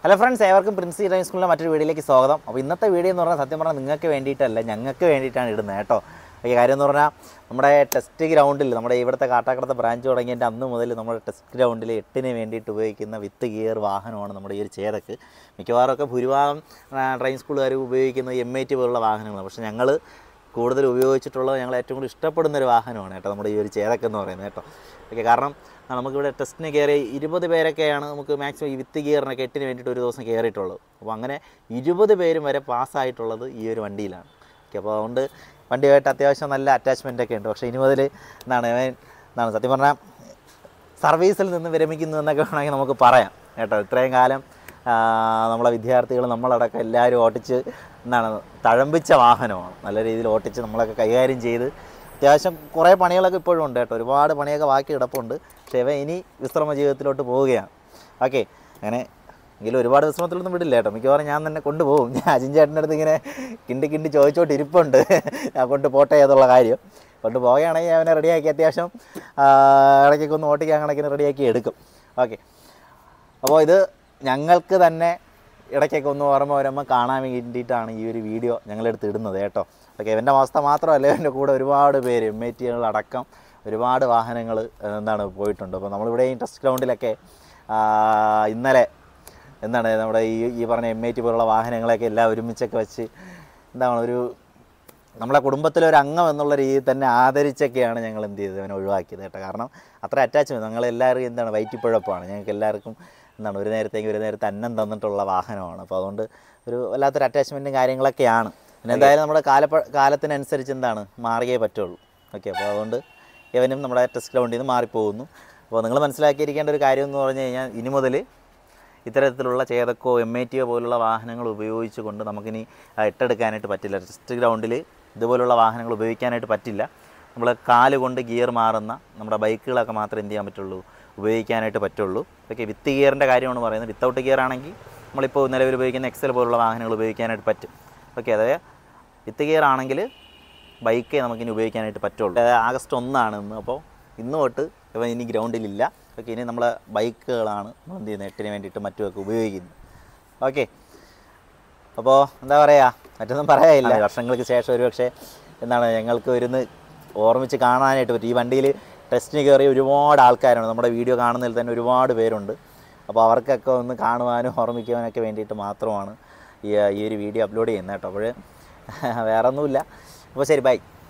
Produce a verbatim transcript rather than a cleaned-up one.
Hello friends, ഏവർക്കും Princy driving സ്കൂളിലെ മറ്റൊരു വീഡിയോയിലേക്ക് സ്വാഗതം. അപ്പോൾ ഇന്നത്തെ വീഡിയോ എന്ന് പറഞ്ഞാൽ സത്യം പറഞ്ഞാൽ നിങ്ങൾക്ക് വേണ്ടിയിട്ടല്ല, ഞങ്ങൾക്ക് വേണ്ടിയിട്ടാണ് ഇടുന്നത് കേട്ടോ. ഈ കാര്യം എന്ന് പറഞ്ഞാൽ നമ്മുടെ ടെസ്റ്റ് ഗ്രൗണ്ടിൽ, നമ്മുടെ ഇവിടുത്തെ കാട്ടാക്കടത്തെ ബ്രാഞ്ച് തുടങ്ങിയതിൻ്റെ അന്ന് മുതൽ നമ്മുടെ ടെസ്റ്റ് ഗ്രൗണ്ടിൽ എട്ടിന് വേണ്ടിയിട്ട് ഉപയോഗിക്കുന്ന വിത്ത് ഗിയർ വാഹനമാണ് നമ്മുടെ ഈ ഒരു ചേതക്ക്. മിക്കവാറുമൊക്കെ ഭൂരിഭാഗം ഡ്രൈവിംഗ് സ്കൂളുകാർ ഉപയോഗിക്കുന്നത് എം ഐ ടി പോലുള്ള വാഹനങ്ങളാണ്. പക്ഷേ ഞങ്ങൾ കൂടുതൽ ഉപയോഗിച്ചിട്ടുള്ളത്, ഞങ്ങൾ ഏറ്റവും കൂടുതൽ ഇഷ്ടപ്പെടുന്നൊരു വാഹനമാണ് കേട്ടോ നമ്മുടെ ഈ ഒരു ചേതക്ക് എന്ന് പറയുന്നത് കേട്ടോ. ഓക്കെ, കാരണം നമുക്കിവിടെ ടെസ്റ്റിന് കയറി ഇരുപത് പേരൊക്കെയാണ് നമുക്ക് മാക്സിമം ഈ വിത്ത് ഗിയറിനൊക്കെ എട്ടിന് വേണ്ടിയിട്ട് ഒരു ദിവസം കയറിയിട്ടുള്ളത്. അപ്പോൾ അങ്ങനെ ഇരുപത് പേരും വരെ പാസ്സായിട്ടുള്ളത് ഈ ഒരു വണ്ടിയിലാണ്. ഓക്കെ, അപ്പോൾ അതുകൊണ്ട് വണ്ടിയായിട്ട് അത്യാവശ്യം നല്ല അറ്റാച്ച്മെൻ്റ് ഒക്കെ ഉണ്ട്. പക്ഷേ ഇനി മുതൽ എന്താണ് എന്താണ് സത്യം പറഞ്ഞാൽ സർവീസിൽ നിന്ന് വിരമിക്കുന്നു എന്നൊക്കെ വേണമെങ്കിൽ നമുക്ക് പറയാം കേട്ടോ. ഇത്രയും കാലം നമ്മളെ വിദ്യാർത്ഥികൾ നമ്മളടക്കം എല്ലാവരും ഓട്ടിച്ച് എന്താണ് തഴമ്പിച്ച വാഹനമാണ്. നല്ല രീതിയിൽ ഓട്ടിച്ച് നമ്മളൊക്കെ കൈകാര്യം ചെയ്ത് അത്യാവശ്യം കുറേ പണികളൊക്കെ ഇപ്പോഴും ഉണ്ട് കേട്ടോ. ഒരുപാട് പണിയൊക്കെ ബാക്കി കിടപ്പുണ്ട്. പക്ഷേ ഇവ ഇനി വിശ്രമ ജീവിതത്തിലോട്ട് പോവുകയാണ്. ഓക്കെ, അങ്ങനെ എങ്കിലും ഒരുപാട് വിശ്രമത്തിലൊന്നും വിടില്ല കേട്ടോ. മിക്കവാറും ഞാൻ തന്നെ കൊണ്ടുപോകും. ഞാൻ അജിൻ ചേട്ടൻ്റെ അടുത്ത് ഇങ്ങനെ കിണ്ടി കിണ്ടി ചോദിച്ചോട്ട് ഇരിപ്പുണ്ട്, ഞാൻ കൊണ്ട് പോട്ടെ എന്നുള്ള കാര്യം. കൊണ്ട് പോവുകയാണെങ്കിൽ അവനെ റെഡിയാക്കി അത്യാവശ്യം ഇടയ്ക്കൊക്കെ ഒന്ന് ഓട്ടിക്കാൻ കണക്കിന് റെഡിയാക്കി എടുക്കും. ഓക്കെ, അപ്പോൾ ഇത് ഞങ്ങൾക്ക് തന്നെ ഇടയ്ക്കൊക്കെ ഒന്ന് ഓർമ്മ വരുമ്പോൾ കാണാൻ വേണ്ടിയിട്ടാണ് ഈ ഒരു വീഡിയോ ഞങ്ങളെടുത്ത് ഇടുന്നത് കേട്ടോ. ഓക്കെ, ഇവൻ്റെ അവസ്ഥ മാത്രമല്ല, എൻ്റെ കൂടെ ഒരുപാട് പേര് എം ഐ ടികളടക്കം ഒരുപാട് വാഹനങ്ങൾ എന്താണ് പോയിട്ടുണ്ട്. അപ്പോൾ നമ്മളിവിടെ ഈ ടെസ്റ്റ് ഗ്രൗണ്ടിലൊക്കെ ഇന്നലെ എന്താണ് നമ്മുടെ ഈ ഈ പറഞ്ഞ എം ഐ ടി പോലുള്ള വാഹനങ്ങളൊക്കെ എല്ലാം ഒരുമിച്ചൊക്കെ വെച്ച് എന്താണ് ഒരു നമ്മളെ കുടുംബത്തിലെ ഒരു അംഗം എന്നുള്ള രീതിയിൽ തന്നെ ആദരിച്ചൊക്കെയാണ് ഞങ്ങൾ എന്ത് ചെയ്തത് അവനെ ഒഴിവാക്കിയത് കേട്ടോ. കാരണം അത്ര അറ്റാച്ച്മെൻറ്റ് ഞങ്ങളെല്ലാവരും എന്താണ് വയറ്റിപ്പഴപ്പാണ്. ഞങ്ങൾക്ക് എല്ലാവർക്കും എന്താണ് ഒരു നേരത്തേക്ക് ഒരു നേരത്തെ അന്നം തന്നിട്ടുള്ള വാഹനമാണ്. അപ്പോൾ അതുകൊണ്ട് ഒരു വല്ലാത്തൊരു അറ്റാച്ച്മെൻറ്റും കാര്യങ്ങളൊക്കെയാണ്. പിന്നെ എന്തായാലും നമ്മുടെ കാലപ്പ കാലത്തിനനുസരിച്ച് എന്താണ് മാറിയേ പറ്റുള്ളൂ. ഓക്കെ, അപ്പോൾ അതുകൊണ്ട് ഇവനും നമ്മുടെ ടെസ്റ്റ് ഗ്രൗണ്ടിൽ നിന്ന് മാറിപ്പോകുന്നു. അപ്പോൾ നിങ്ങൾ മനസ്സിലാക്കിയിരിക്കേണ്ട ഒരു കാര്യം എന്ന് പറഞ്ഞു കഴിഞ്ഞാൽ ഇനി മുതൽ ഇത്തരത്തിലുള്ള ചേതക്കോ എം ഐ ടിയോ പോലുള്ള വാഹനങ്ങൾ ഉപയോഗിച്ച് കൊണ്ട് നമുക്കിനി ഇട്ടെടുക്കാനായിട്ട് പറ്റില്ല. ടെസ്റ്റ് ഗ്രൗണ്ടിൽ ഇതുപോലുള്ള വാഹനങ്ങൾ ഉപയോഗിക്കാനായിട്ട് പറ്റില്ല. നമ്മൾ കാല് കൊണ്ട് ഗിയർ മാറുന്ന നമ്മുടെ ബൈക്കുകളൊക്കെ മാത്രമേ എന്ത് ചെയ്യാൻ പറ്റുള്ളൂ, ഉപയോഗിക്കാനായിട്ട് പറ്റുള്ളൂ. ഓക്കെ, വിത്ത് ഗിയറിൻ്റെ കാര്യമാണ് പറയുന്നത്. വിത്തൗട്ട് ഗിയർ ആണെങ്കിൽ നമ്മളിപ്പോൾ നിലവിൽ ഉപയോഗിക്കുന്ന എക്സൽ പോലുള്ള വാഹനങ്ങൾ ഉപയോഗിക്കാനായിട്ട് പറ്റും. ഓക്കെ, അതായത് വിത്ത് ഗിയർ ആണെങ്കിൽ ബൈക്കേ നമുക്കിനി ഉപയോഗിക്കാനായിട്ട് പറ്റുള്ളൂ. ആഗസ്റ്റ് ഒന്നാണ് ഇന്ന്. അപ്പോൾ ഇന്ന് തൊട്ട് ഇവ ഇനി ഗ്രൗണ്ടിലില്ല. ഓക്കെ, ഇനി നമ്മളെ ബൈക്കുകളാണ് എന്ത് ചെയ്യുന്നത് എട്ടിന് വേണ്ടിയിട്ട് മറ്റുമൊക്കെ ഉപയോഗിക്കുന്നത്. ഓക്കെ, അപ്പോൾ എന്താ പറയുക, മറ്റൊന്നും പറയാനില്ല. വർഷങ്ങൾക്ക് ശേഷം ഒരു പക്ഷേ എന്താണ് ഞങ്ങൾക്ക് ഒരുന്ന് ഓർമ്മിച്ച് കാണാനായിട്ട് പറ്റും. ഈ വണ്ടിയിൽ ടെസ്റ്റിന് കയറിയ ഒരുപാട് ആൾക്കാരാണ്, നമ്മുടെ വീഡിയോ കാണുന്നതിൽ തന്നെ ഒരുപാട് പേരുണ്ട്. അപ്പോൾ അവർക്കൊക്കെ ഒന്ന് കാണുവാനും ഓർമ്മിക്കുവാനൊക്കെ വേണ്ടിയിട്ട് മാത്രമാണ് ഈ ഈ ഒരു വീഡിയോ അപ്ലോഡ് ചെയ്യുന്നത് കേട്ടോ. അപ്പോൾ വേറെ ഒന്നുമില്ല. അപ്പോൾ ശരി, ബൈ.